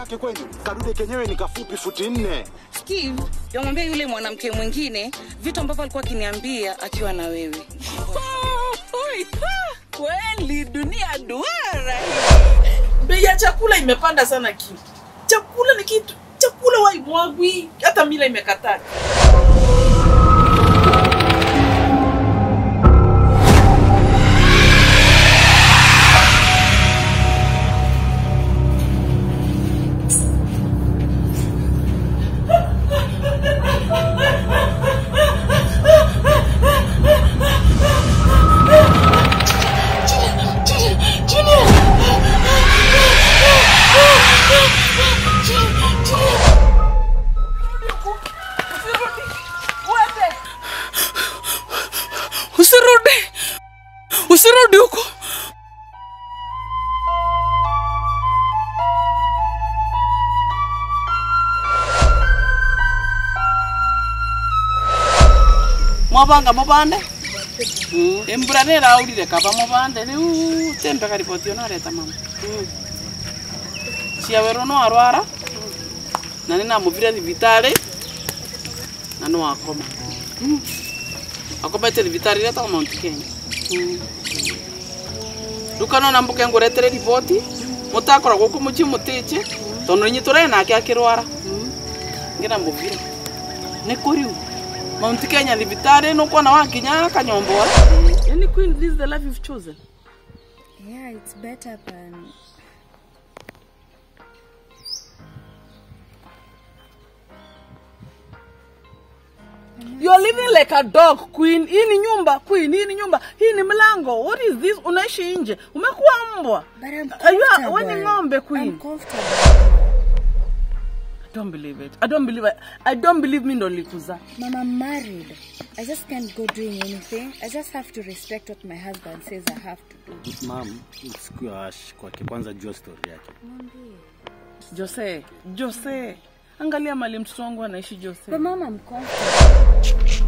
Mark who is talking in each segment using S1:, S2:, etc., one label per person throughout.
S1: yake kwenu. Kadude kenyewe ni kafupi futi 4.
S2: Steve, yamwambia yule mwanamke mwingine vitu ambavyo alikuwa akiniambia akiwa na wewe.
S3: Kweli dunia duara. Bei ya chakula imepanda sana kitu. Chakula ni kitu. Chakula waimwagwi hata mila imekataa. Usirudi huko. Mwabanga mubande? Emburanera aulire kaba mubande ni tembe ka ripoti ona reta mama. Cia wero no arwara. Na nina muvira thibitari. Na no akoma. Akoma thibitari reta Mount Kenya. Dukano nambuke ngoretere ripoti. Mutakora guku muchi mutiche. Tono nyiture nake akirwara. Ngira mbuvira. Ne kuriu. Mount Kenya thibitari no kwana wakinya kanyombora. Any queen, this is the life you've chosen.
S4: Yeah, it's better than.
S3: You're living like a dog, queen. Hii ni nyumba, queen. Hii ni nyumba. Hii ni mlango. What is this? Unaishi nje. Umekuwa mbwa.
S4: But I'm comfortable.
S3: Wewe ni ng'ombe, queen.
S4: I'm comfortable.
S3: I don't believe it. I don't believe it. I don't believe me ndo likuza.
S4: Mama, I'm married. I just can't go doing anything. I just have to respect what my husband says I have to do.
S1: Mom, usikue kwa kwanza jua story yake.
S3: Jose. Angalia mali mtoto wangu anaishi Jose.
S4: But mama, I'm comfortable.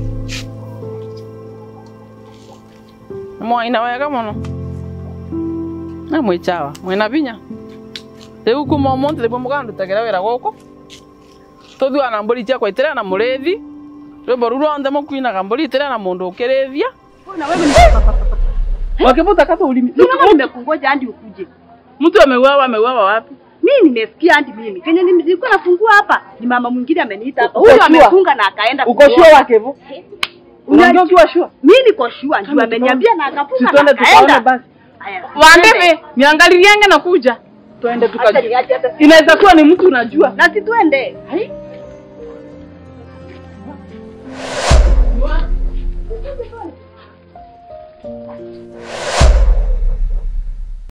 S3: Mwaina wega muno. Na mwichawa, mwina binya. Rĩu kuma monte rĩbwo mũgandu tagera wĩra gũkũ. Tũthiwa na mbũri cia kwaitĩra na mũrĩthi. Rĩbwo ruronde mũkuinaga mbũri itĩra na mũndũ ũkĩrĩthia.
S5: Na wewe ni
S3: wakivuta kata ulimi.
S5: Nimekungoja hadi ukuje.
S3: Mtu ameuawa wapi?
S5: Mimi nimesikia hadi mimi. Kenya nilikuwa nafungua hapa. Ni mama mwingine ameniita hapa. Huyo amefunga na akaenda.
S3: Uko sure wake hivyo? Unajua ukiwa sure?
S5: Mimi niko sure. Ndio ameniambia na akafunga na akaenda. Basi.
S3: Waambie niangalienge na kuja. Tuende tukajua. Inaweza kuwa ni mtu unajua.
S5: Na si tuende.
S3: Hai?